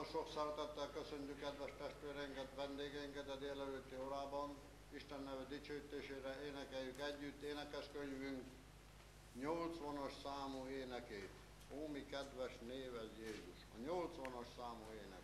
sok szeretettel köszönjük kedves testvérénket, vendégeinket a délelőtti órában. Isten neve dicsőítésére énekeljük együtt énekeskönyvünk 80-as számú énekét. Ó, mi kedves néved Jézus! A 80-as számú ének.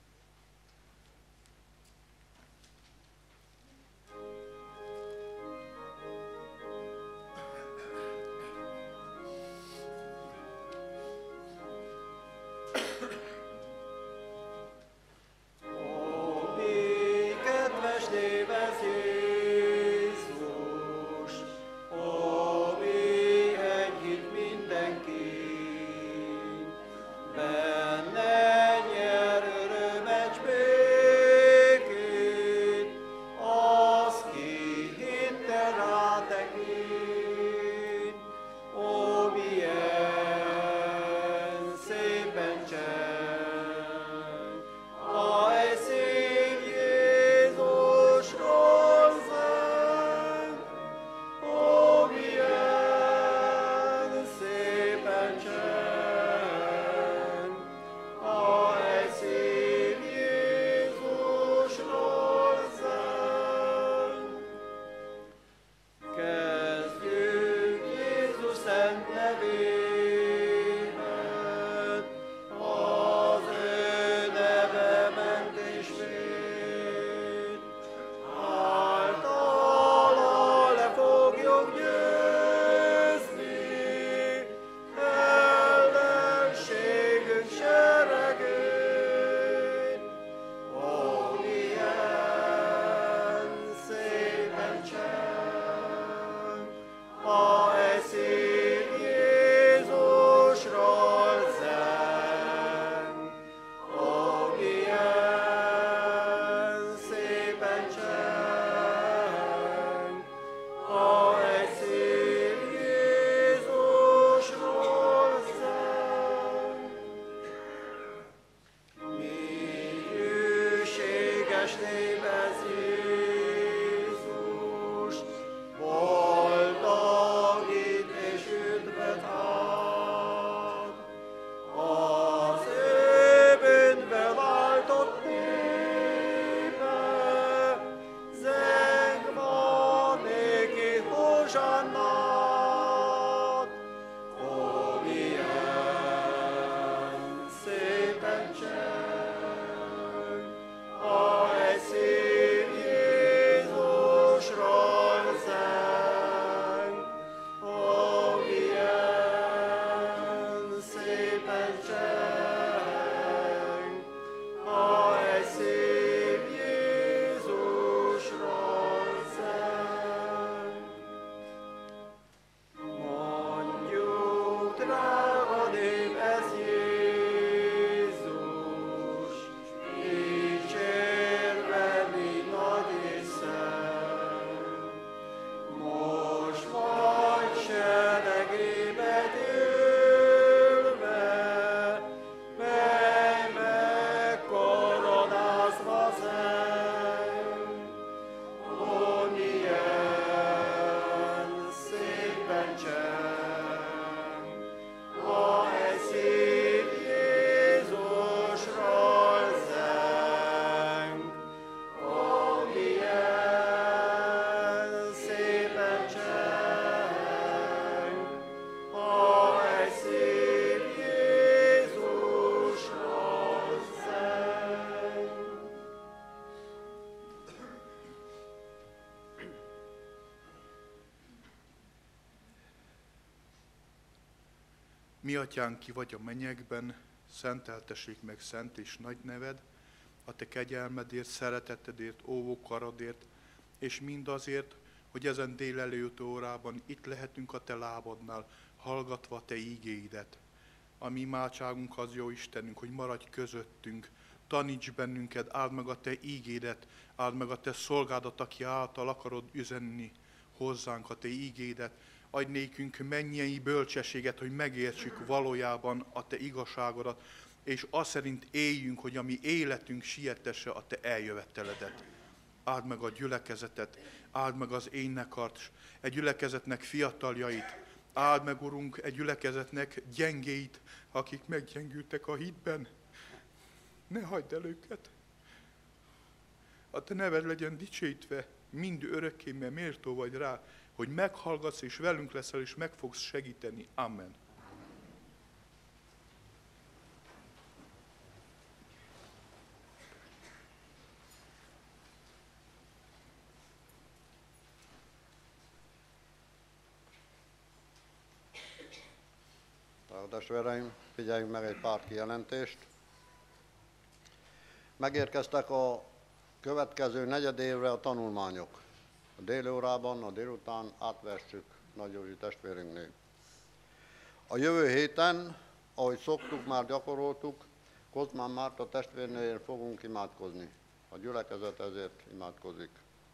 Mi atyánk, ki vagy a mennyekben, szenteltessék meg szent és nagy neved, a te kegyelmedért, szeretetedért, óvó karodért, és mindazért, hogy ezen délelőtt órában itt lehetünk a te lábadnál, hallgatva a te ígéidet. A mi imádságunk az, jó Istenünk, hogy maradj közöttünk, taníts bennünket, áld meg a te ígédet, áld meg a te szolgádat, aki által akarod üzenni hozzánk a te ígédet. Adj nékünk mennyei bölcsességet, hogy megértsük valójában a te igazságodat, és azt szerint éljünk, hogy a mi életünk sietesse a te eljöveteledet. Áld meg a gyülekezetet, áld meg az énekart, egy gyülekezetnek fiataljait, áld meg, Urunk, egy gyülekezetnek gyengéit, akik meggyengültek a hitben. Ne hagyd el őket. A te neved legyen dicsőítve mind örökké, mert méltó vagy rá, hogy meghallgatsz és velünk leszel, és meg fogsz segíteni. Amen. Testvéreim, figyeljünk meg egy pár kijelentést. Megérkeztek a következő negyedévre a tanulmányok. A déli órában, a délután átvesszük Nagy Józsi testvérünknél. A jövő héten, ahogy szoktuk, már gyakoroltuk, Kozmán Márta testvérnél fogunk imádkozni. A gyülekezet ezért imádkozik.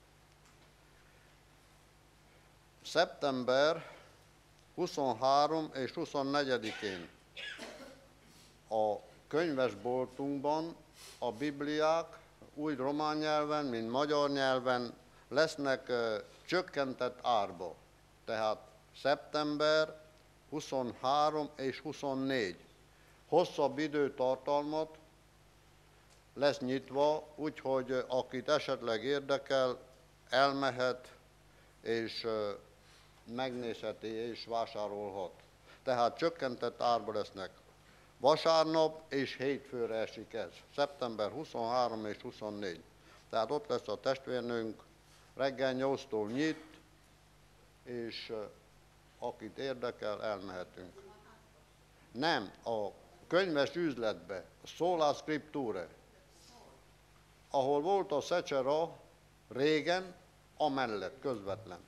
Szeptember 23 és 24-én a könyvesboltunkban a Bibliák úgy román nyelven, mint magyar nyelven lesznek csökkentett árba. Tehát szeptember 23 és 24 hosszabb időtartalmat lesz nyitva, úgyhogy akit esetleg érdekel, elmehet és megnézheti és vásárolhat. Tehát csökkentett árba lesznek. Vasárnap és hétfőre esik ez. Szeptember 23 és 24. Tehát ott lesz a testvérnőnk, reggel 8-tól nyit, és akit érdekel, elmehetünk. Nem, a könyves üzletbe, a Sola Scriptura, ahol volt a Szecsera régen, amellett közvetlen.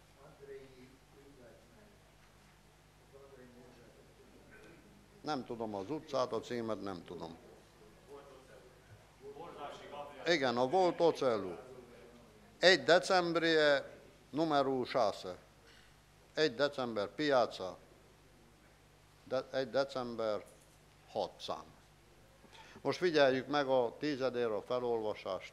Nem tudom az utcát, a címet nem tudom. Igen, a volt Ocellu. 1 decembrie, numărul 6. 1 december, piața. 1 december, 6 szám. Most figyeljük meg a tizedér a felolvasást.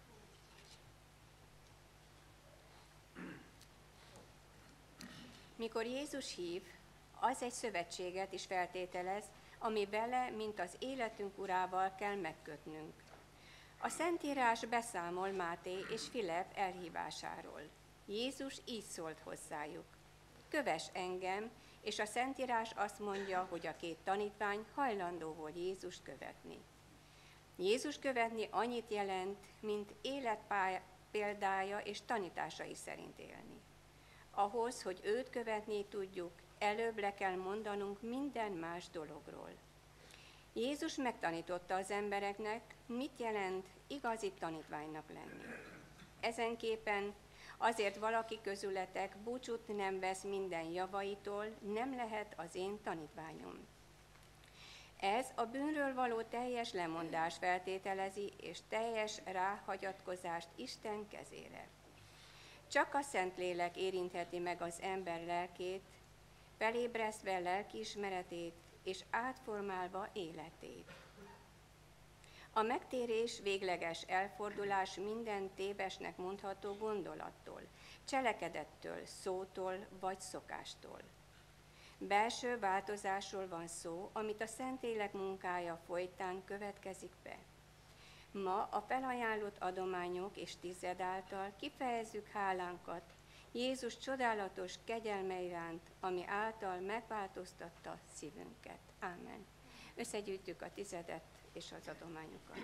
Mikor Jézus hív, az egy szövetséget is feltételez, ami vele, mint az életünk urával kell megkötnünk. A Szentírás beszámol Máté és Filip elhívásáról. Jézus így szólt hozzájuk. Kövess engem, és a Szentírás azt mondja, hogy a 2 tanítvány hajlandó volt Jézust követni. Jézus követni annyit jelent, mint életpéldája és tanításai szerint élni. Ahhoz, hogy őt követni tudjuk, előbb le kell mondanunk minden más dologról. Jézus megtanította az embereknek, mit jelent igazi tanítványnak lenni. Ezenképpen azért valaki közületek búcsút nem vesz minden javaitól, nem lehet az én tanítványom. Ez a bűnről való teljes lemondás feltételezi, és teljes ráhagyatkozást Isten kezére. Csak a Szentlélek érintheti meg az ember lelkét, felébresztve lelkiismeretét és átformálva életét. A megtérés végleges elfordulás minden tévesnek mondható gondolattól, cselekedettől, szótól vagy szokástól. Belső változásról van szó, amit a Szentlélek munkája folytán következik be. Ma a felajánlott adományok és tized által kifejezzük hálánkat Jézus csodálatos kegyelme iránt, ami által megváltoztatta szívünket. Ámen. Összegyűjtjük a tizedet és az adományokat.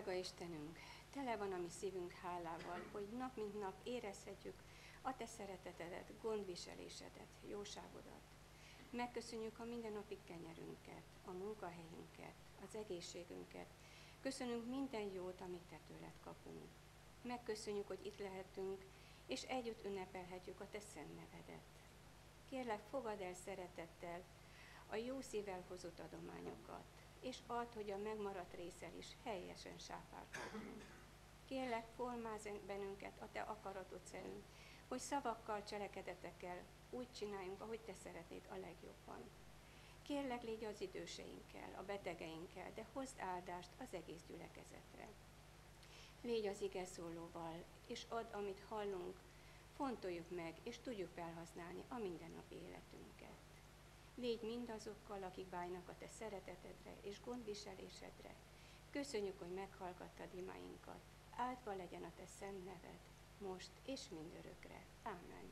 Drága Istenünk, tele van a mi szívünk hálával, hogy nap mint nap érezhetjük a Te szeretetedet, gondviselésedet, jóságodat. Megköszönjük a mindennapi kenyerünket, a munkahelyünket, az egészségünket. Köszönünk minden jót, amit Te tőled kapunk. Megköszönjük, hogy itt lehetünk, és együtt ünnepelhetjük a Te szent nevedet. Kérlek, fogadd el szeretettel a jó szívvel hozott adományokat, és add, hogy a megmaradt részsel is helyesen sáfárkodjunk. Kérlek, formázz bennünket a Te akaratod szerint, hogy szavakkal, cselekedetekkel úgy csináljunk, ahogy Te szeretnéd a legjobban. Kérlek, légy az időseinkkel, a betegeinkkel, de hozd áldást az egész gyülekezetre. Légy az ige szólóval, és add, amit hallunk, fontoljuk meg, és tudjuk felhasználni a mindennapi életünket. Légy mindazokkal, akik vágynak a Te szeretetedre és gondviselésedre. Köszönjük, hogy meghallgattad imáinkat. Áldva legyen a Te szent neved, most és mindörökre. Ámen.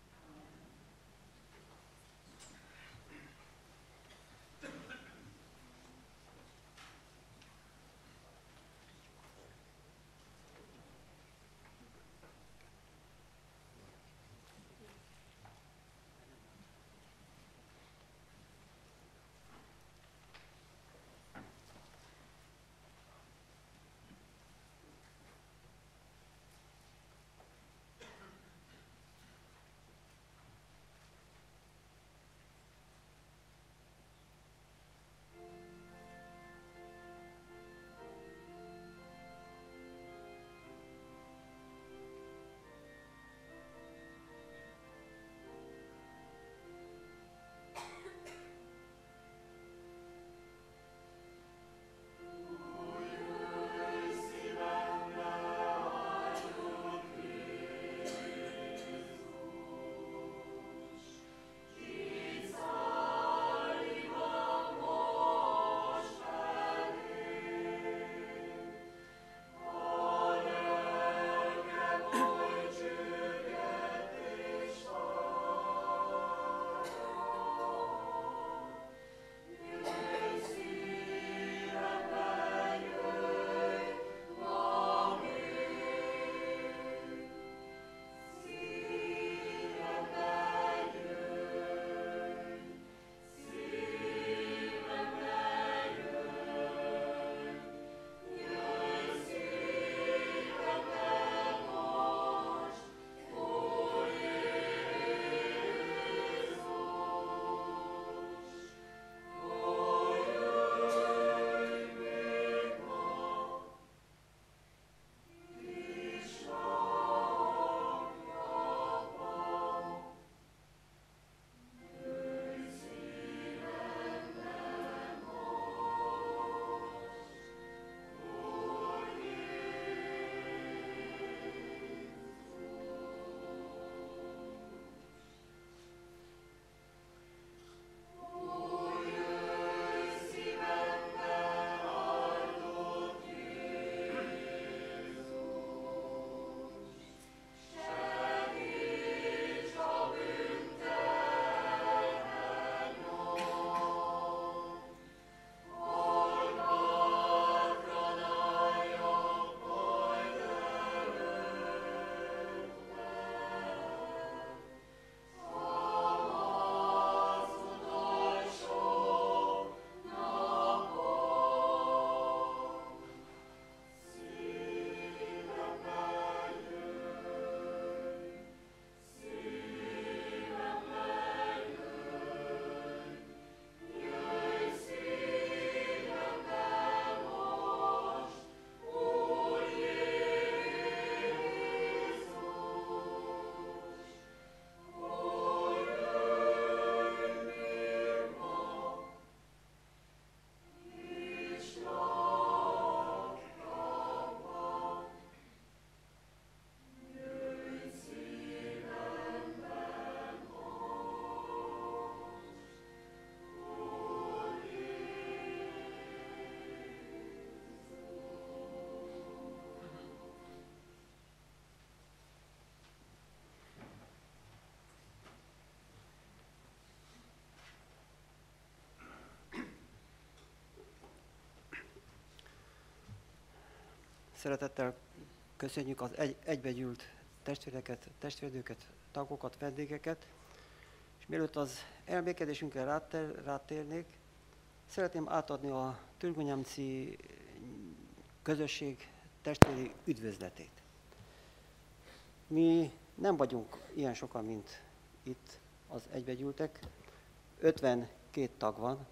Szeretettel köszönjük az egybegyűlt testvéreket, testvérnőket, tagokat, vendégeket. És mielőtt az elmékedésünkre rátérnék, szeretném átadni a Türgonyamci közösség testvéri üdvözletét. Mi nem vagyunk ilyen sokan, mint itt az egybegyűltek. 52 tag van,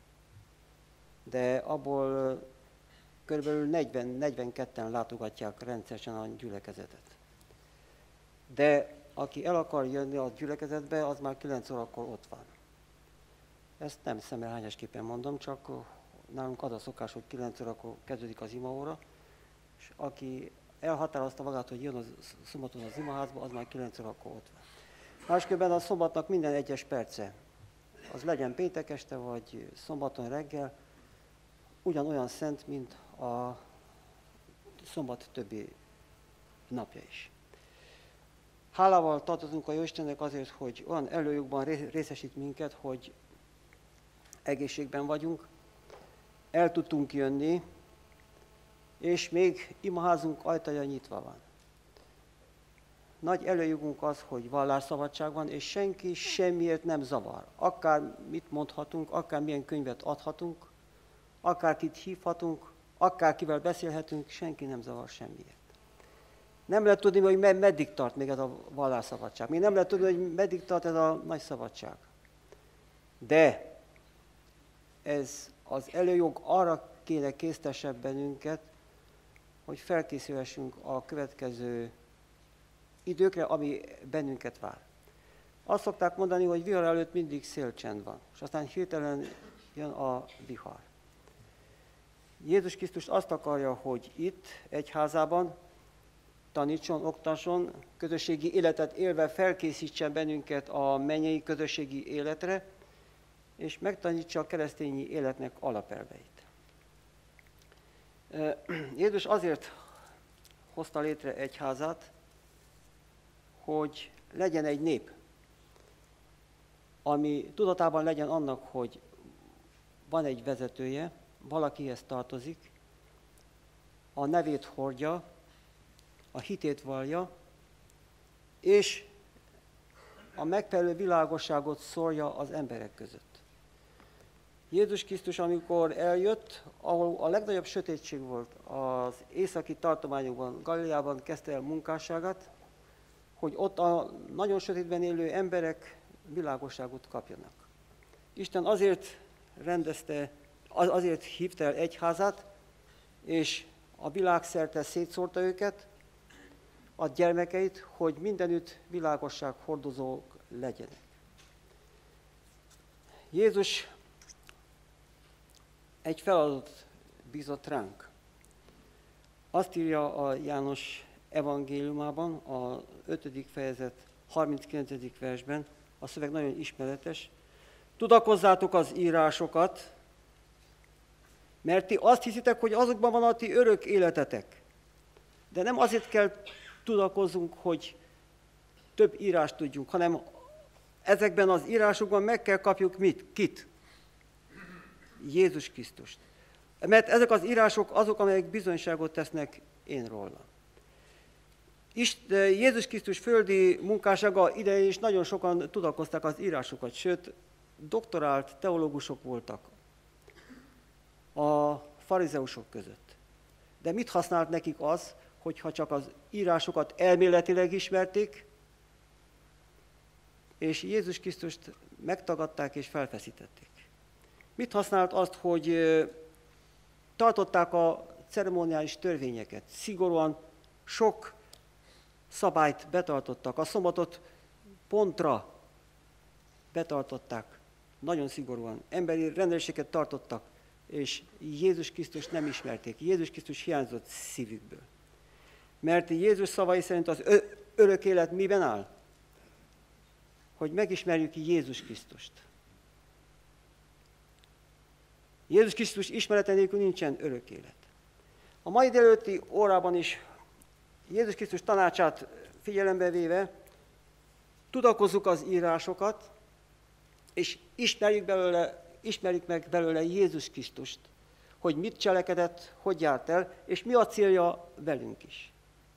de abból körülbelül 40-42-en látogatják rendszeresen a gyülekezetet. De aki el akar jönni a gyülekezetbe, az már 9 órakor ott van. Ezt nem szemmelhányásképpen mondom, csak nálunk az a szokás, hogy 9 órakor kezdődik az imaóra, és aki elhatározta magát, hogy jön a szombaton az imaházba, az már 9 órakor ott van. Másképpen a szombatnak minden egyes perce, az legyen péntek este, vagy szombaton reggel, ugyanolyan szent, mint a szombat többi napja is. Hálával tartozunk a Jóistennek azért, hogy olyan előjogban részesít minket, hogy egészségben vagyunk, el tudtunk jönni, és még imaházunk ajtaja nyitva van. Nagy előjogunk az, hogy vallásszabadság van, és senki semmiért nem zavar. Akár mit mondhatunk, akár milyen könyvet adhatunk, akárkit hívhatunk, akárkivel beszélhetünk, senki nem zavar semmiért. Nem lehet tudni, hogy meddig tart még ez a vallásszabadság. Még nem lehet tudni, hogy meddig tart ez a nagy szabadság. De ez az előjog arra kéne késztesse bennünket, hogy felkészülhessünk a következő időkre, ami bennünket vár. Azt szokták mondani, hogy vihar előtt mindig szélcsend van, és aztán hirtelen jön a vihar. Jézus Krisztus azt akarja, hogy itt, egyházában tanítson, oktasson, közösségi életet élve felkészítsen bennünket a mennyei közösségi életre, és megtanítsa a keresztényi életnek alapelveit. Jézus azért hozta létre egyházat, hogy legyen egy nép, ami tudatában legyen annak, hogy van egy vezetője, valakihez tartozik, a nevét hordja, a hitét vallja, és a megfelelő világosságot szórja az emberek között. Jézus Krisztus, amikor eljött, ahol a legnagyobb sötétség volt az északi tartományokban, Galileában kezdte el munkásságát, hogy ott a nagyon sötétben élő emberek világosságot kapjanak. Isten azért azért hívta el egyházat, és a világszerte szétszórta őket, a gyermekeit, hogy mindenütt világosság hordozók legyenek. Jézus egy feladatot bízott ránk. Azt írja a János evangéliumában, a 5. fejezet 39. versben, a szöveg nagyon ismeretes. Tudakozzátok az írásokat, mert ti azt hiszitek, hogy azokban van a ti örök életetek. De nem azért kell tudakozzunk, hogy több írást tudjunk, hanem ezekben az írásokban meg kell kapjuk mit? Kit? Jézus Krisztust. Mert ezek az írások azok, amelyek bizonyságot tesznek én róla. Jézus Krisztus földi munkássága idején is nagyon sokan tudakozták az írásokat, sőt, doktorált teológusok voltak a farizeusok között. De mit használt nekik az, hogyha csak az írásokat elméletileg ismerték, és Jézus Krisztust megtagadták és felfeszítették? Mit használt azt, hogy tartották a ceremoniális törvényeket, szigorúan sok szabályt betartottak, a szombatot pontra betartották, nagyon szigorúan, emberi rendeléseket tartottak, és Jézus Krisztust nem ismerték, Jézus Krisztus hiányzott szívükből. Mert Jézus szavai szerint az örök élet miben áll? Hogy megismerjük Jézus Krisztust. Jézus Krisztus ismerete nélkül nincsen örök élet. A mai délelőtti órában is Jézus Krisztus tanácsát figyelembe véve tudakozzuk az írásokat, és ismerjük meg belőle Jézus Krisztust, hogy mit cselekedett, hogy járt el, és mi a célja velünk is.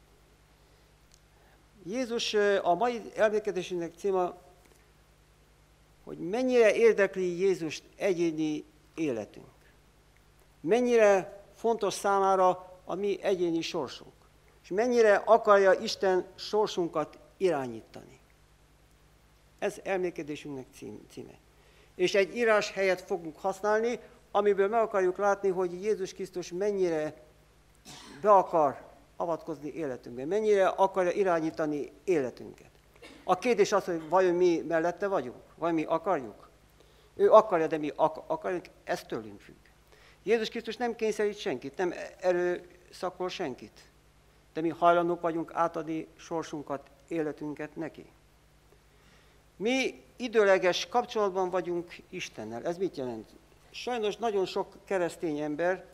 Jézus a mai elmélkedésünknek címe, hogy mennyire érdekli Jézust egyéni életünk. Mennyire fontos számára a mi egyéni sorsunk. És mennyire akarja Isten sorsunkat irányítani. Ez elmélkedésünknek címe. És egy írás helyet fogunk használni, amiből meg akarjuk látni, hogy Jézus Krisztus mennyire be akar avatkozni életünkbe, mennyire akarja irányítani életünket. A kérdés az, hogy vajon mi mellette vagyunk, vagy mi akarjuk. Ő akarja, de mi akarjuk, ez tőlünk függ. Jézus Krisztus nem kényszerít senkit, nem erőszakol senkit, de mi hajlandók vagyunk átadni sorsunkat, életünket neki. Mi időleges kapcsolatban vagyunk Istennel. Ez mit jelent? Sajnos nagyon sok keresztény ember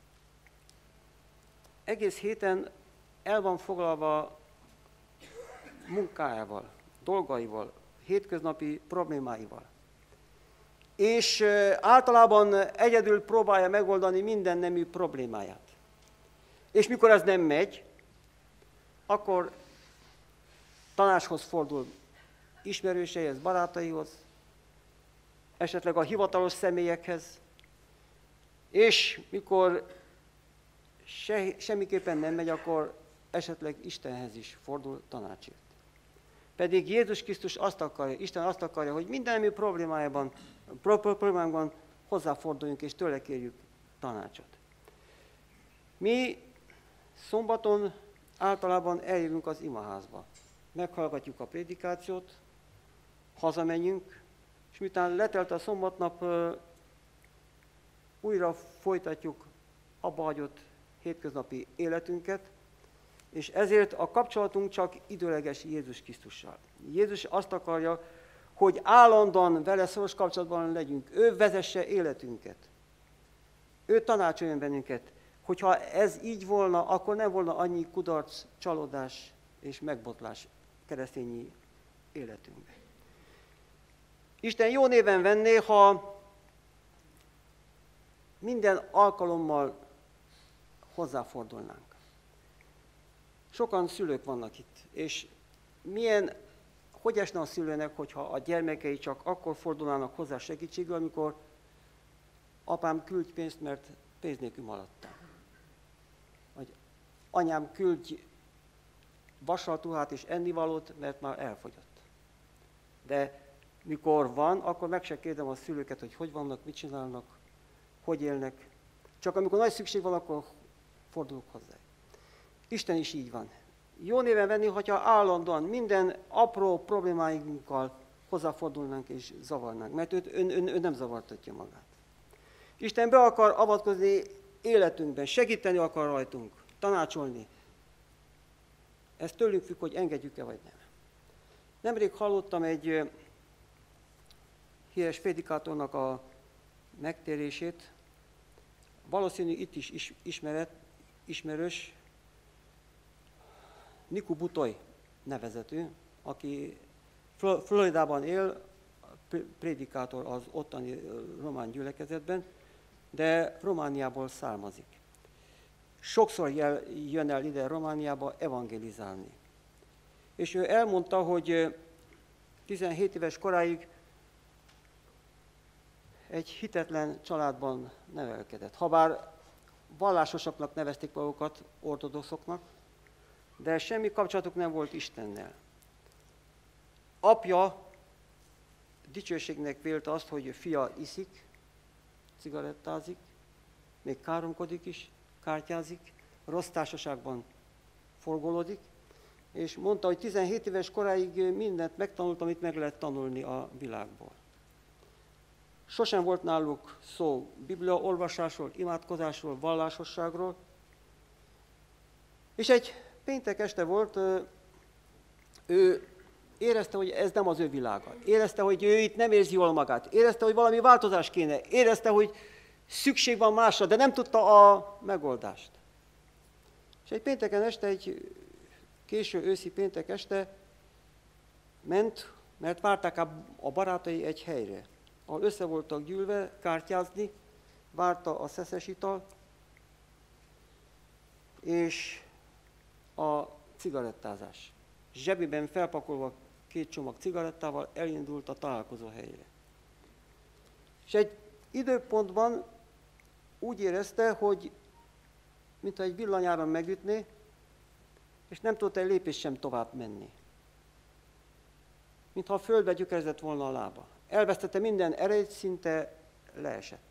egész héten el van foglalva munkájával, dolgaival, hétköznapi problémáival. És általában egyedül próbálja megoldani minden nemű problémáját. És mikor ez nem megy, akkor tanácshoz fordul ismerőseihez, barátaihoz, esetleg a hivatalos személyekhez, és mikor semmiképpen nem megy, akkor esetleg Istenhez is fordul tanácsért. Pedig Jézus Krisztus azt akarja, Isten azt akarja, hogy minden problémánkban hozzáforduljunk és tőle kérjük tanácsot. Mi szombaton általában eljövünk az imaházba. Meghallgatjuk a prédikációt, hazamegyünk, és miután letelt a szombatnap, újra folytatjuk abba hagyott hétköznapi életünket, és ezért a kapcsolatunk csak időleges Jézus Krisztussal. Jézus azt akarja, hogy állandóan vele szoros kapcsolatban legyünk. Ő vezesse életünket. Ő tanácsoljon bennünket. Hogyha ez így volna, akkor nem volna annyi kudarc, csalódás és megbotlás keresztényi életünkben. Isten jó néven venné, ha minden alkalommal hozzáfordulnánk. Sokan szülők vannak itt, és hogy esne a szülőnek, hogyha a gyermekei csak akkor fordulnának hozzá segítségül, amikor apám küldj pénzt, mert pénz nélkül maradtam. Vagy anyám küldj vasaltuhát és ennivalót, mert már elfogyott. De mikor van, akkor meg se kérdem a szülőket, hogy vannak, mit csinálnak, hogy élnek. Csak amikor nagy szükség van, akkor fordulok hozzá. Isten is így van. Jó néven venni, hogyha állandóan minden apró problémáinkkal hozzáfordulnánk és zavarnánk, mert ő nem zavartatja magát. Isten be akar avatkozni életünkben, segíteni akar rajtunk, tanácsolni. Ez tőlünk függ, hogy engedjük-e vagy nem. Nemrég hallottam egy híres prédikátornak a megtérését. Valószínű itt is ismerős, Niku Butoy nevezetű, aki Floridában él, prédikátor az ottani román gyülekezetben, de Romániából származik. Sokszor jön el ide Romániába evangelizálni. És ő elmondta, hogy 17 éves koráig egy hitetlen családban nevelkedett. Habár vallásosaknak nevezték magukat, ortodoxoknak, de semmi kapcsolatuk nem volt Istennel. Apja dicsőségnek vélte azt, hogy fia iszik, cigarettázik, még káromkodik is, kártyázik, rossz társaságban forgolódik, és mondta, hogy 17 éves koráig mindent megtanult, amit meg lehet tanulni a világból. Sosem volt náluk szó bibliaolvasásról, imádkozásról, vallásosságról, és egy péntek este volt, ő érezte, hogy ez nem az ő világa. Érezte, hogy ő itt nem érzi jól magát. Érezte, hogy valami változás kéne. Érezte, hogy szükség van másra, de nem tudta a megoldást. És egy pénteken este, egy késő őszi péntek este ment, mert várták a barátai egy helyre, ahol össze voltak gyűlve kártyázni, várta a szeszes ital, és a cigarettázás. Zsebében felpakolva 2 csomag cigarettával elindult a találkozó helyére. És egy időpontban úgy érezte, hogy mintha egy villanyáron megütné, és nem tudott egy lépés sem tovább menni. Mintha a földbe gyökerezett volna a lába. Elvesztette minden erejét, szinte leesett.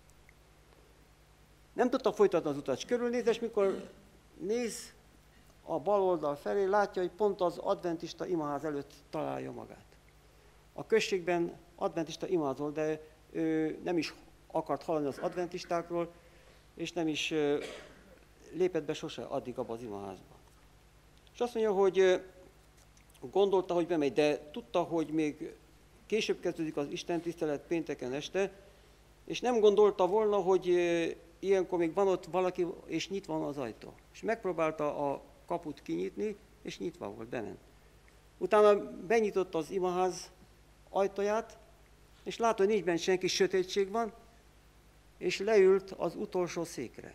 Nem tudta folytatni az utat, és körülnéz, és mikor néz a bal oldal felé, látja, hogy pont az adventista imaház előtt találja magát. A községben adventista imázol, de ő nem is akart hallani az adventistákról, és nem is lépett be sose addig abba az imaházba. És azt mondja, hogy gondolta, hogy bemegy, de tudta, hogy még később kezdődik az istentisztelet pénteken este, és nem gondolta volna, hogy ilyenkor még van ott valaki, és nyitva van az ajtó. És megpróbálta a kaput kinyitni, és nyitva volt, bement. Utána benyitotta az imaház ajtaját, és látta, hogy nincs benne senki, sötétség van, és leült az utolsó székre.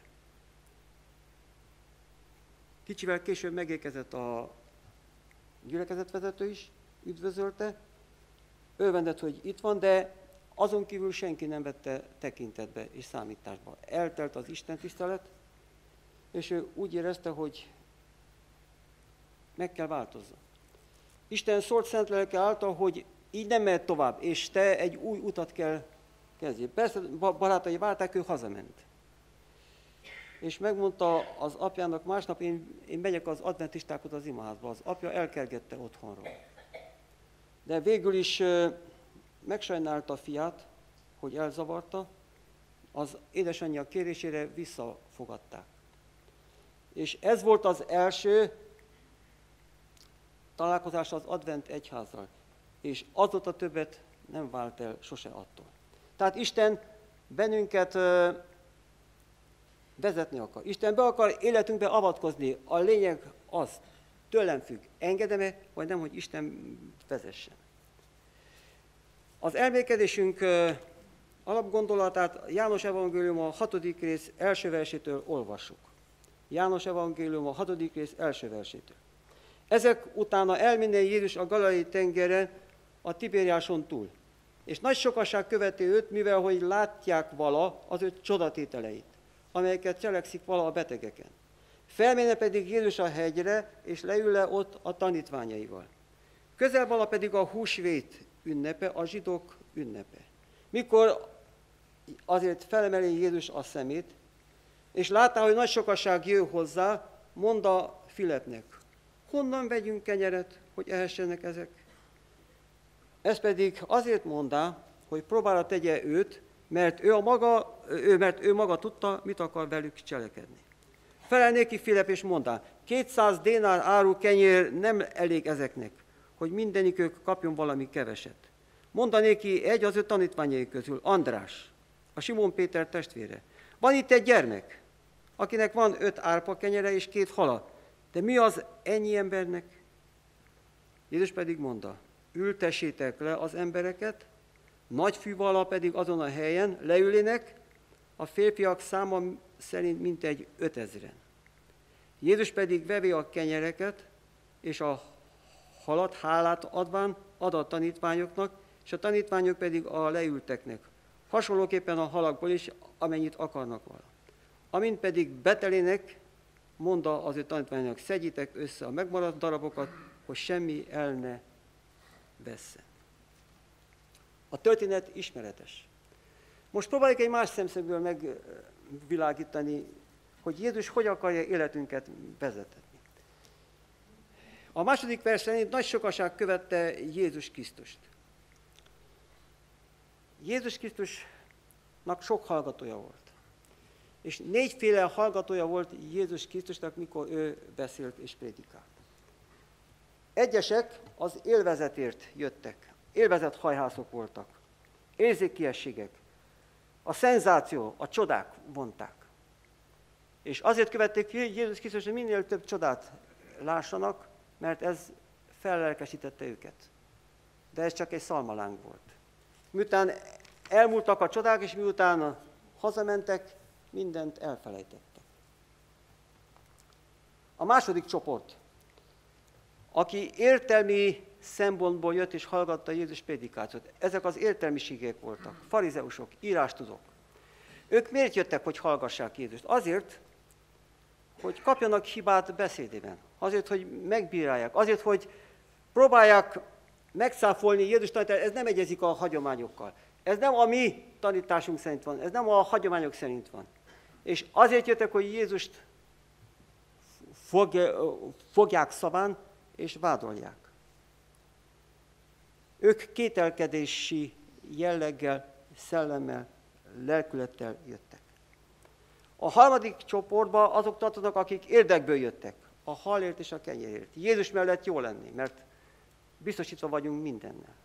Kicsivel később megérkezett a gyülekezetvezető is, üdvözölte, örvendett, hogy itt van, de azon kívül senki nem vette tekintetbe és számításba. Eltelt az istentisztelet, és ő úgy érezte, hogy meg kell változni. Isten szólt szent lelke által, hogy így nem mehet tovább, és te egy új utat kell kezdjél. Persze barátai várták, ő hazament. És megmondta az apjának, másnap én megyek az adventistákhoz az imaházba. Az apja elkergette otthonról. De végül is megsajnálta a fiát, hogy elzavarta, az édesanyja kérésére visszafogadták. És ez volt az első találkozás az advent egyházzal. És azóta többet nem vált el sose attól. Tehát Isten bennünket vezetni akar. Isten be akar életünkbe avatkozni. A lényeg az, tőlem függ, engedem-e, vagy nem, hogy Isten vezessen. Az elmélkedésünk alapgondolatát János evangélium a 6. rész első versétől olvassuk. János evangélium a 6. rész első versétől. Ezek utána elmenne Jézus a Galileai tengeren, a Tibériáson túl. És nagy sokaság követi őt, mivel hogy látják vala az ő csodatételeit, amelyeket cselekszik vala a betegeken. Felmenne pedig Jézus a hegyre, és leül le ott a tanítványaival. Közel vala pedig a húsvét ünnepe, a zsidók ünnepe. Mikor azért felemeli Jézus a szemét, és látta, hogy nagy sokaság jön hozzá, mondta Filipnek, honnan vegyünk kenyeret, hogy ehessenek ezek? Ez pedig azért mondta, hogy próbára tegye őt, mert ő maga tudta, mit akar velük cselekedni. Felel néki Filip és mondta, 200 dénár áru kenyér nem elég ezeknek, hogy mindenikük kapjon valami keveset. Mondta néki egy az ő tanítványai közül, András, a Simon Péter testvére. Van itt egy gyermek, akinek van 5 árpa kenyere és 2 hala. De mi az ennyi embernek? Jézus pedig mondta, ültessétek le az embereket, nagy fűvala pedig azon a helyen leülének, a férfiak száma szerint mintegy 5000-en. Jézus pedig vevé a kenyereket, és a halat hálát adván ad a tanítványoknak, és a tanítványok pedig a leülteknek. Hasonlóképpen a halakból is, amennyit akarnak vala. Amint pedig betelének, mondta az ő tanítványoknak, szedjétek össze a megmaradt darabokat, hogy semmi el ne vesszen. A történet ismeretes. Most próbáljuk egy más szemszögből megvilágítani, hogy Jézus hogy akarja életünket vezetni. A második vers szerint nagy sokaság követte Jézus Krisztust. Jézus Krisztusnak sok hallgatója volt. És 4 hallgatója volt Jézus Krisztusnak, mikor ő beszélt és prédikált. Egyesek az élvezetért jöttek, élvezethajhászok voltak, érzékiességek, a szenzáció, a csodák vonták. És azért követték Jézus Krisztus, hogy minél több csodát lássanak, mert ez fellelkesítette őket. De ez csak egy szalmaláng volt. Miután elmúltak a csodák, és miután hazamentek, mindent elfelejtettek. A második csoport, aki értelmi szempontból jött és hallgatta Jézus prédikációt. Ezek az értelmiségek voltak, farizeusok, írástudók. Ők miért jöttek, hogy hallgassák Jézust? Azért, hogy kapjanak hibát beszédében. Azért, hogy megbírálják. Azért, hogy próbálják megszáfolni Jézus tanítását. Ez nem egyezik a hagyományokkal. Ez nem a mi tanításunk szerint van. Ez nem a hagyományok szerint van. És azért jöttek, hogy Jézust fogják szaván és vádolják. Ők kételkedési jelleggel, szellemmel, lelkülettel jöttek. A harmadik csoportba azok tartoznak, akik érdekből jöttek, a halért és a kenyérért. Jézus mellett jó lenni, mert biztosítva vagyunk mindennel.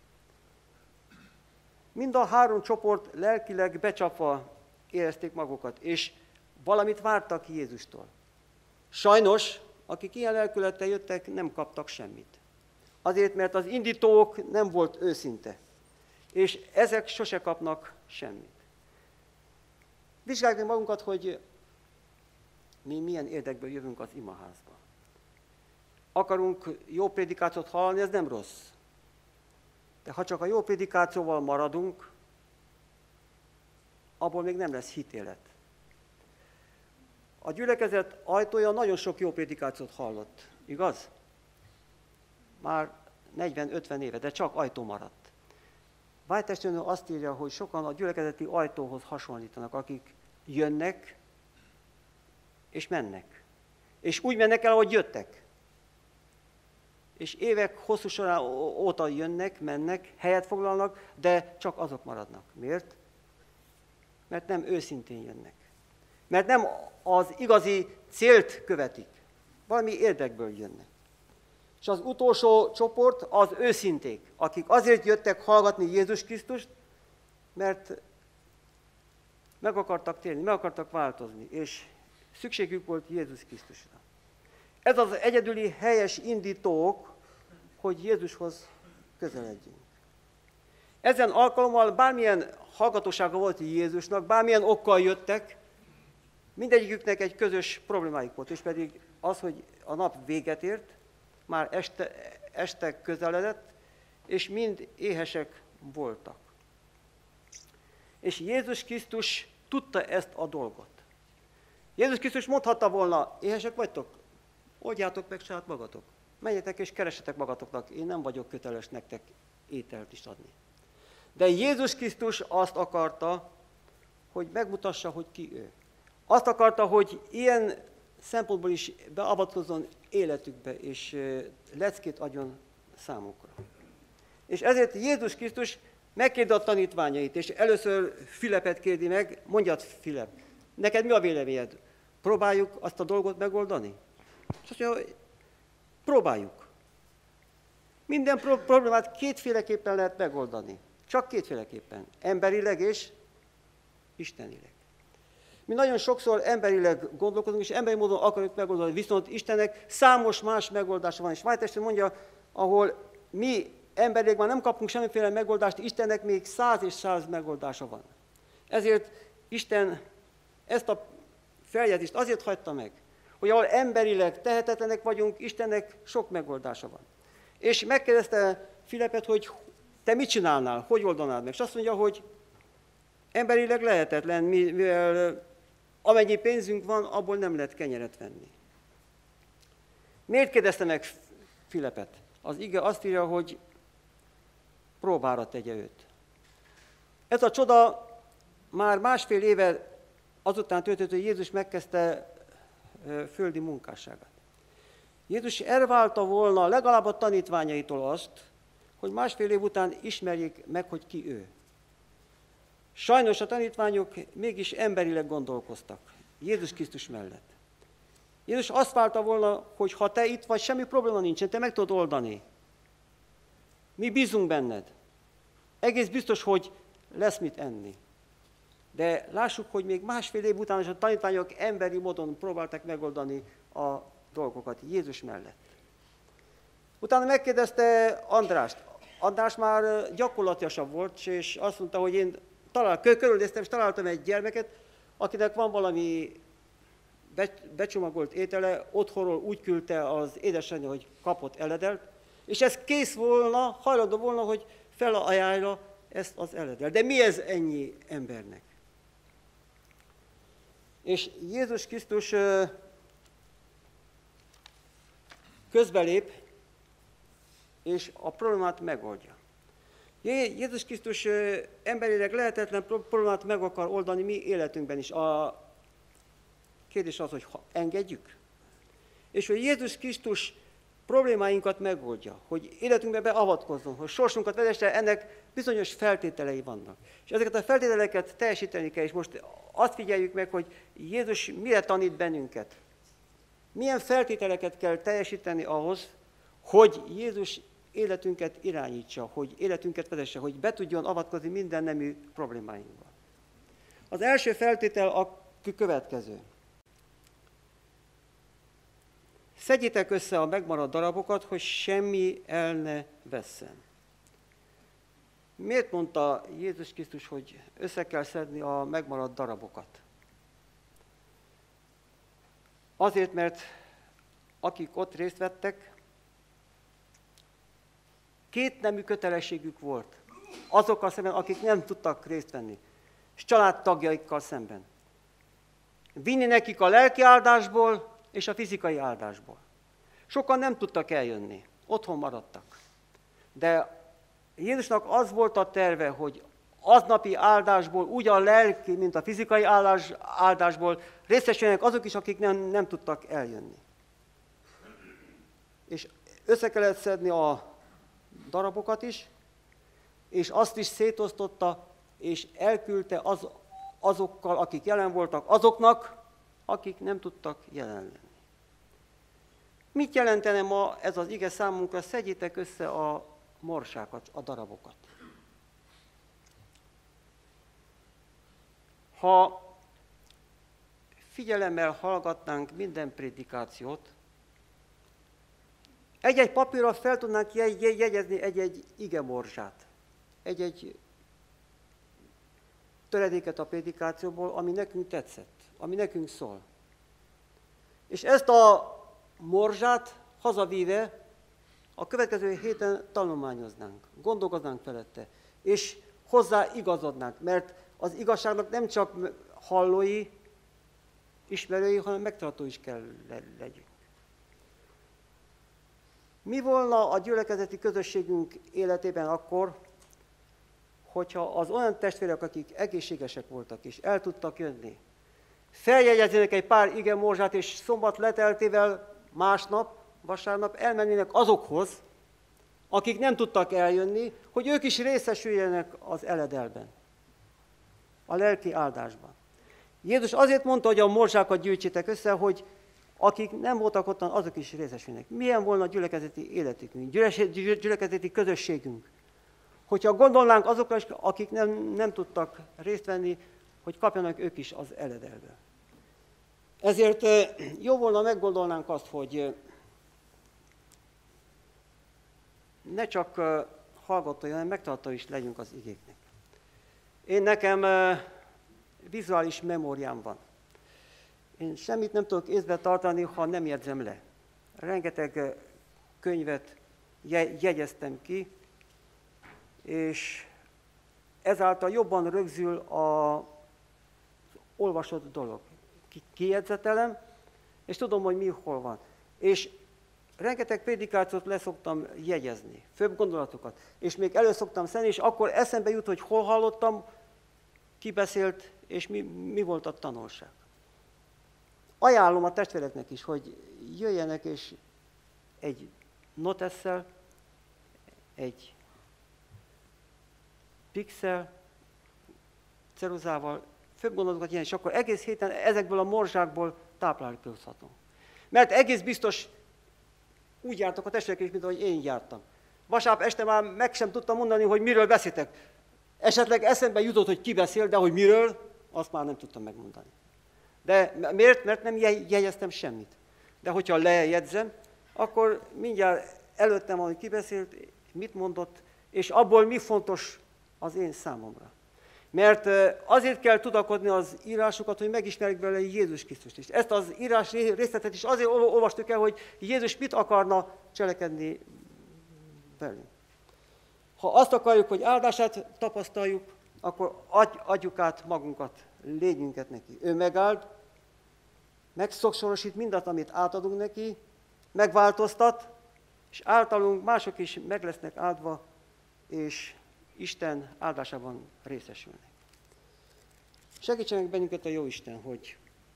Mind a három csoport lelkileg becsapva érezték magukat, és valamit vártak Jézustól. Sajnos, akik ilyen lelkülettel jöttek, nem kaptak semmit. Azért, mert az indítók nem volt őszinte, és ezek sose kapnak semmit. Vizsgáljuk meg magunkat, hogy mi milyen érdekből jövünk az imaházba. Akarunk jó prédikációt hallani, ez nem rossz. De ha csak a jó prédikációval maradunk, abból még nem lesz hitélet. A gyülekezet ajtója nagyon sok jó prédikációt hallott, igaz? Már 40-50 éve, de csak ajtó maradt. Vájtestőnő azt írja, hogy sokan a gyülekezeti ajtóhoz hasonlítanak, akik jönnek és mennek. És úgy mennek el, ahogy jöttek. És évek hosszú során óta jönnek, mennek, helyet foglalnak, de csak azok maradnak. Miért? Mert nem őszintén jönnek. Mert nem az igazi célt követik. Valami érdekből jönnek. És az utolsó csoport az őszinték, akik azért jöttek hallgatni Jézus Krisztust, mert meg akartak térni, meg akartak változni, és szükségük volt Jézus Krisztusra. Ez az egyedüli helyes indítók, hogy Jézushoz közeledjünk. Ezen alkalommal bármilyen hallgatósága volt Jézusnak, bármilyen okkal jöttek, mindegyiküknek egy közös problémájuk volt, és pedig az, hogy a nap véget ért, már este közeledett, és mind éhesek voltak. És Jézus Krisztus tudta ezt a dolgot. Jézus Krisztus mondhatta volna, éhesek vagytok? Oldjátok meg saját magatok. Menjetek és keresetek magatoknak, én nem vagyok köteles nektek ételt is adni. De Jézus Krisztus azt akarta, hogy megmutassa, hogy ki ő. Azt akarta, hogy ilyen szempontból is beavatkozzon életükbe, és leckét adjon számukra. És ezért Jézus Krisztus megkérdi a tanítványait, és először Filepet kérdi meg, mondjad Filep, neked mi a véleményed? Próbáljuk azt a dolgot megoldani? És azt mondja, próbáljuk. Minden problémát kétféleképpen lehet megoldani. Csak kétféleképpen. Emberileg és istenileg. Mi nagyon sokszor emberileg gondolkodunk, és emberi módon akarjuk megoldani, viszont Istennek számos más megoldása van. És Vájtestő mondja, ahol mi emberileg már nem kapunk semmiféle megoldást, Istennek még 100 és 100 megoldása van. Ezért Isten ezt a feljegyzést azért hagyta meg, hogy ahol emberileg tehetetlenek vagyunk, Istennek sok megoldása van. És megkérdezte Filepet, hogy te mit csinálnál, hogy oldanád meg? És azt mondja, hogy emberileg lehetetlen, mivel amennyi pénzünk van, abból nem lehet kenyeret venni. Miért kérdezte meg Filepet? Az ige azt írja, hogy próbára tegye őt. Ez a csoda már másfél éve azután történt, hogy Jézus megkezdte földi munkásságát. Jézus elválta volna legalább a tanítványaitól azt, hogy másfél év után ismerjék meg, hogy ki ő. Sajnos a tanítványok mégis emberileg gondolkoztak, Jézus Krisztus mellett. Jézus azt várta volna, hogy ha te itt vagy, semmi probléma nincsen, te meg tudod oldani. Mi bízunk benned. Egész biztos, hogy lesz mit enni. De lássuk, hogy még másfél év után is a tanítványok emberi módon próbálták megoldani a dolgokat Jézus mellett. Utána megkérdezte Andrást. András már gyakorlatilasabb volt, és azt mondta, hogy én körülnéztem, és találtam egy gyermeket, akinek van valami becsomagolt étele, otthonról úgy küldte az édesanyja, hogy kapott eledelt, és ez kész volna, hajlandó volna, hogy felajánlja ezt az eledelt. De mi ez ennyi embernek? És Jézus Krisztus közbelép, és a problémát megoldja. Jézus Krisztus emberileg lehetetlen problémát meg akar oldani mi életünkben is. A kérdés az, hogy engedjük. És hogy Jézus Krisztus problémáinkat megoldja, hogy életünkbe beavatkozzon, hogy sorsunkat vezesse, ennek bizonyos feltételei vannak. És ezeket a feltételeket teljesíteni kell, és most azt figyeljük meg, hogy Jézus mire tanít bennünket. Milyen feltételeket kell teljesíteni ahhoz, hogy Jézus életünket irányítsa, hogy életünket vezesse, hogy be tudjon avatkozni minden nemű problémáinkba. Az első feltétel a következő. Szedjétek össze a megmaradt darabokat, hogy semmi el ne vesszen. Miért mondta Jézus Krisztus, hogy össze kell szedni a megmaradt darabokat? Azért, mert akik ott részt vettek, két nemű kötelességük volt. Azokkal szemben, akik nem tudtak részt venni, és családtagjaikkal szemben. Vinni nekik a lelki áldásból és a fizikai áldásból. Sokan nem tudtak eljönni, otthon maradtak. De Jézusnak az volt a terve, hogy aznapi áldásból, úgy a lelki, mint a fizikai áldásból részesüljenek azok is, akik nem tudtak eljönni. És össze kellett szedni a darabokat is, és azt is szétosztotta, és elküldte azokkal, akik jelen voltak, azoknak, akik nem tudtak jelen lenni. Mit jelentene ma ez az ige számunkra? Szedjétek össze a morsákat, a darabokat. Ha figyelemmel hallgatnánk minden prédikációt, egy-egy papírra fel tudnánk jegyezni egy-egy igemorzsát, egy-egy töredéket a prédikációból, ami nekünk tetszett, ami nekünk szól. És ezt a morzsát hazavíve a következő héten tanulmányoznánk, gondolkoznánk felette, és hozzá igazodnánk, mert az igazságnak nem csak hallói, ismerői, hanem megtartó is kell legyünk. Mi volna a gyülekezeti közösségünk életében akkor, hogyha az olyan testvérek, akik egészségesek voltak és el tudtak jönni, feljegyeznének egy pár igemorzsát, és szombat leteltével másnap, vasárnap elmennének azokhoz, akik nem tudtak eljönni, hogy ők is részesüljenek az eledelben, a lelki áldásban. Jézus azért mondta, hogy a morzsákat gyűjtsétek össze, hogy akik nem voltak ottan, azok is részesülnek. Milyen volna a gyülekezeti életünk, gyülekezeti közösségünk, hogyha gondolnánk azokra is, akik nem tudtak részt venni, hogy kapjanak ők is az eledelből. Ezért jó volna meggondolnánk azt, hogy ne csak hallgató, hanem megtartó is legyünk az igéknek. Nekem vizuális memóriám van. Én semmit nem tudok észbe tartani, ha nem jegyzem le. Rengeteg könyvet jegyeztem ki, és ezáltal jobban rögzül az olvasott dolog. Kijegyzetelem, és tudom, hogy mi hol van. És rengeteg prédikációt leszoktam jegyezni, főbb gondolatokat, és még elő szoktam szedni, és akkor eszembe jut, hogy hol hallottam, ki beszélt, és mi volt a tanulság. Ajánlom a testvéreknek is, hogy jöjjenek, és egy notesszel, egy pixel, ceruzával, főbb gondolatokat ilyen, és akkor egész héten ezekből a morzsákból táplálkozhatunk. Mert egész biztos úgy jártak a testvérek is, mint ahogy én jártam. Vasárnap este már meg sem tudtam mondani, hogy miről beszéltek. Esetleg eszembe jutott, hogy ki beszél, de hogy miről, azt már nem tudtam megmondani. De miért? Mert nem jegyeztem semmit. De hogyha lejegyzem, akkor mindjárt előttem van, hogy ki beszélt, mit mondott, és abból mi fontos az én számomra. Mert azért kell tudakodni az írásokat, hogy megismerjük belőle Jézus Krisztust is. Ezt az írás részletet is azért olvastuk el, hogy Jézus mit akarna cselekedni velünk. Ha azt akarjuk, hogy áldását tapasztaljuk, akkor adjuk át magunkat, lényünket neki. Ő megáld, megszoksorosít mindazt, amit átadunk neki, megváltoztat, és általunk mások is meg lesznek áldva, és Isten áldásában részesülnek. Segítsenek bennünket a Jóisten, hogy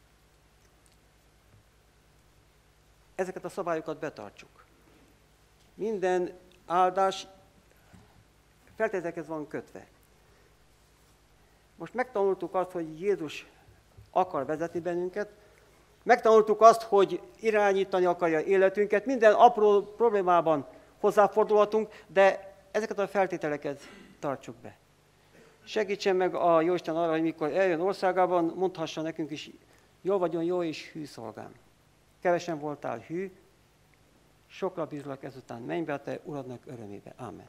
ezeket a szabályokat betartsuk. Minden áldás feltételekhez van kötve. Most megtanultuk azt, hogy Jézus akar vezetni bennünket, megtanultuk azt, hogy irányítani akarja életünket, minden apró problémában hozzáfordulhatunk, de ezeket a feltételeket tartsuk be. Segítsen meg a Jóisten arra, hogy mikor eljön országában, mondhassa nekünk is, jól vagyon jó és hű szolgám. Kevesen voltál hű, sokra bízlak ezután, menj be a te Uradnak örömébe. Amen.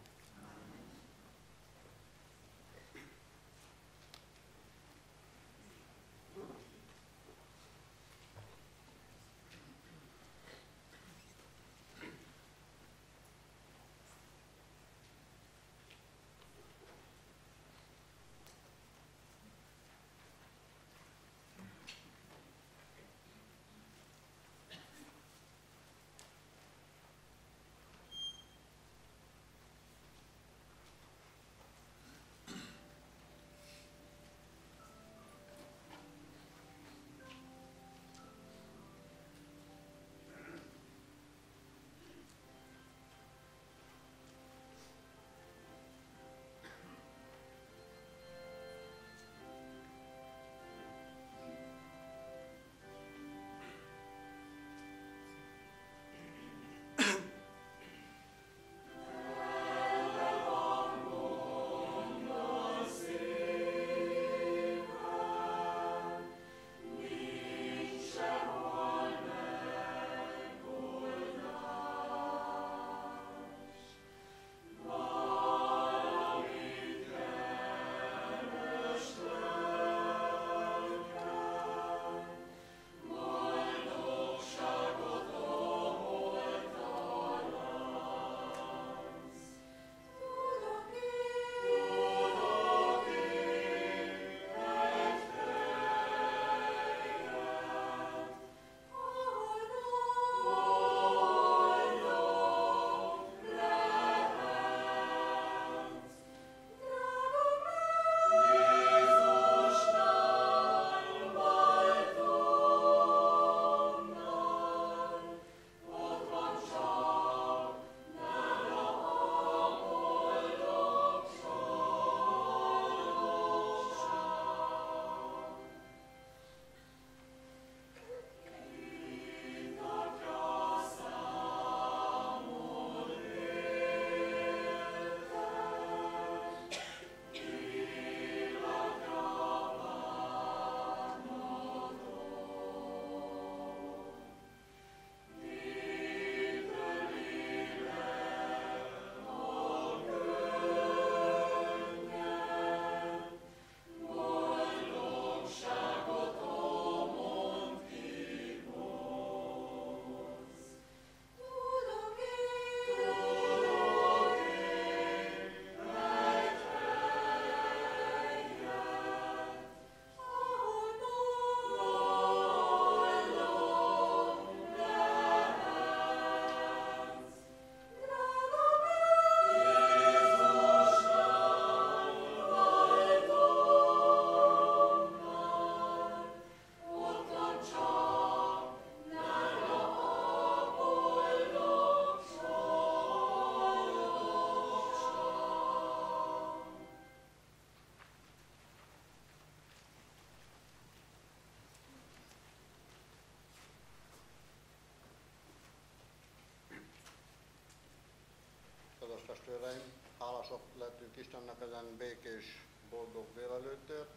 Kedves testvéreim, hálásak lettünk Istennek ezen békés, boldog délelőttért,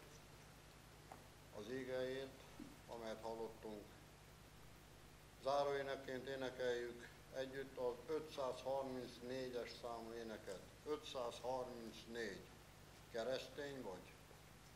az ígéjét, amelyet hallottunk. Záróénekként énekeljük együtt az 534-es számú éneket. 534. Keresztény vagy?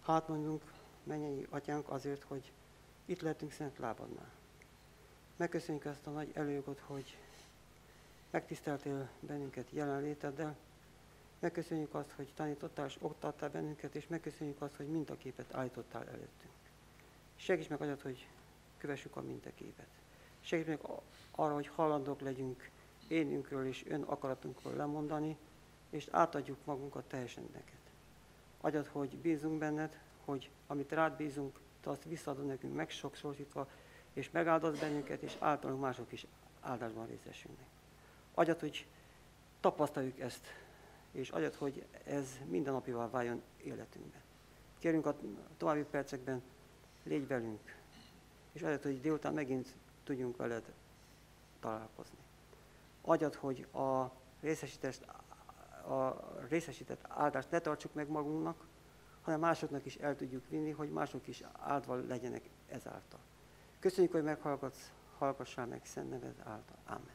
Hát mondjunk, mennyei atyánk, azért, hogy itt lehetünk szent lábadnál. Megköszönjük ezt a nagy előjogot, hogy megtiszteltél bennünket jelenléteddel. Megköszönjük azt, hogy tanítottál és oktattál bennünket, és megköszönjük azt, hogy mintaképet állítottál előttünk. Segíts meg atyát, hogy kövessük a mintaképet. Segíts meg arra, hogy hajlandók legyünk énünkről és ön akaratunkról lemondani, és átadjuk magunkat teljesen neked. Atyad, hogy bízunk benned, hogy amit rád bízunk, te azt visszaadod nekünk megsokszorosítva, és megáldasz bennünket, és általunk mások is áldásban részesülnek. Atyad, hogy tapasztaljuk ezt, és atyad, hogy ez mindennapivá váljon életünkben. Kérünk a további percekben, légy velünk, és atyad, hogy délután megint tudjunk veled találkozni. Atyad, hogy a részesített áldást ne tartsuk meg magunknak, hanem másoknak is el tudjuk vinni, hogy mások is áldva legyenek ezáltal. Köszönjük, hogy meghallgatsz, hallgassál meg szent neved által. Amen.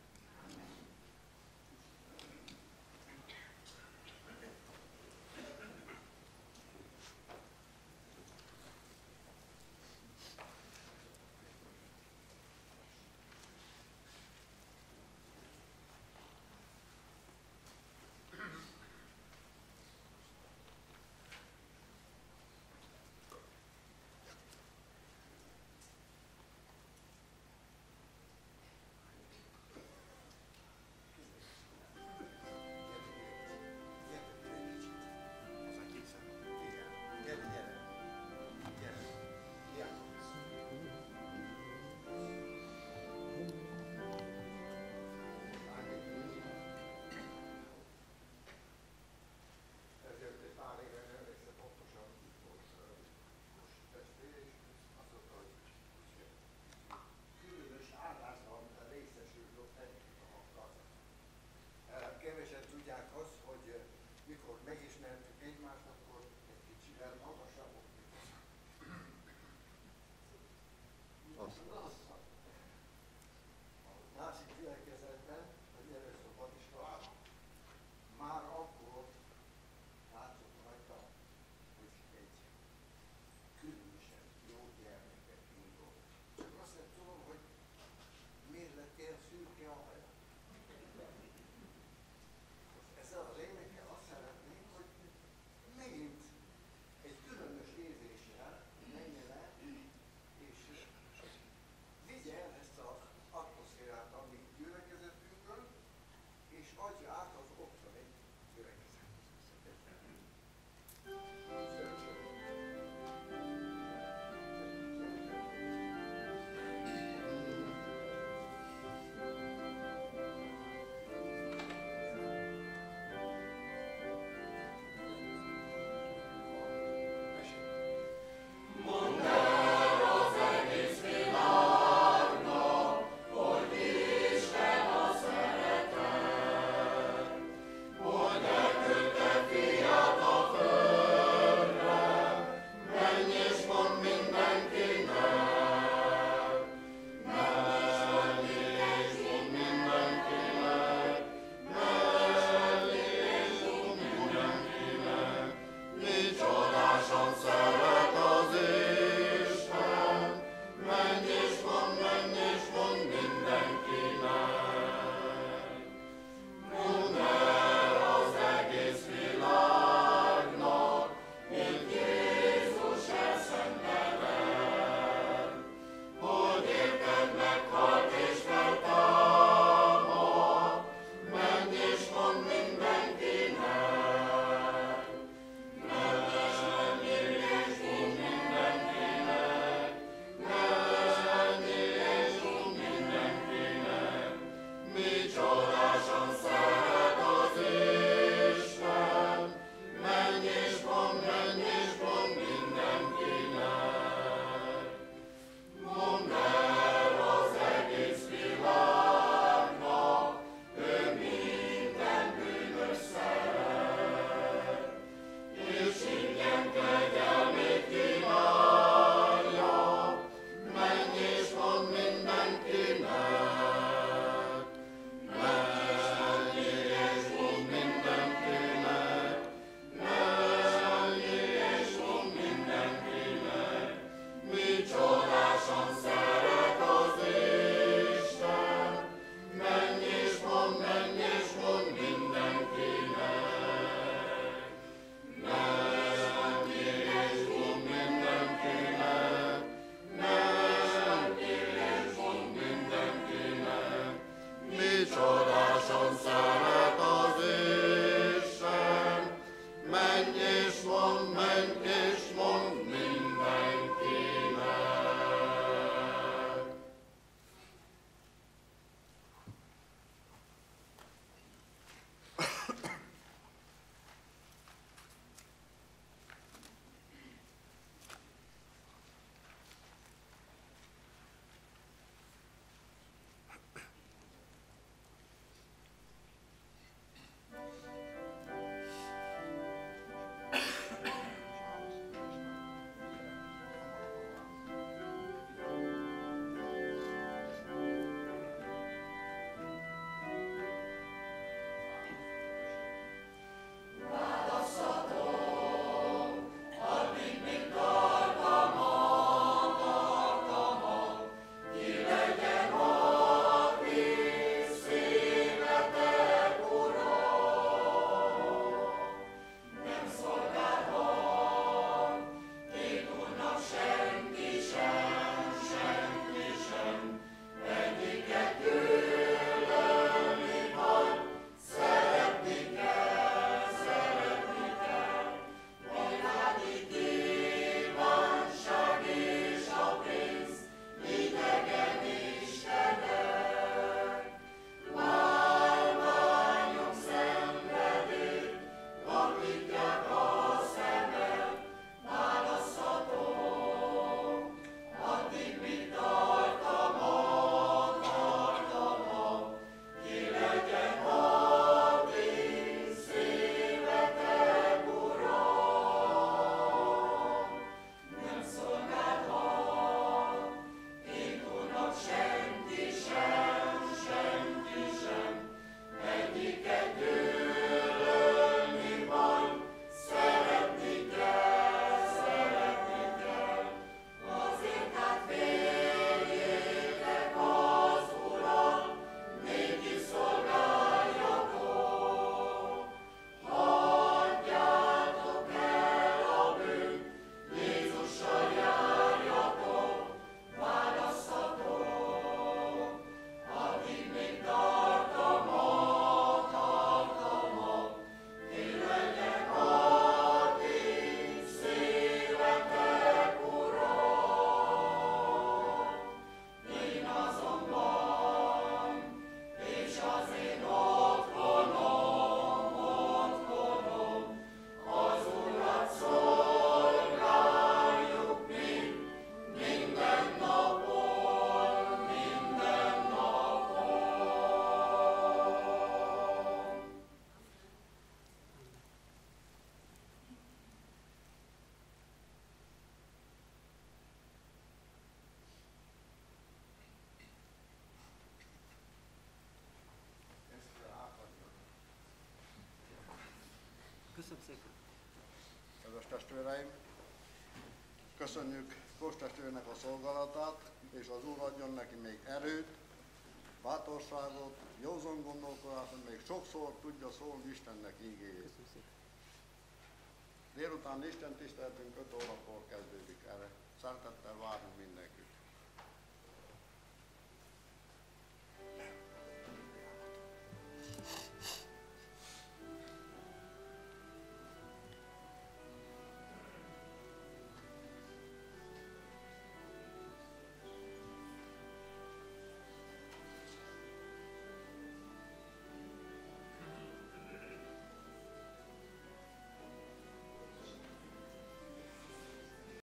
testvéreim, köszönjük Kós testvérnek a szolgálatát, és az Úr adjon neki még erőt, bátorságot, józan gondolkodást, hogy még sokszor tudja szólni Istennek ígéjét. Délután Isten tiszteltünk 5 órakor kezdődik erre. Szeretettel várunk mindenkit.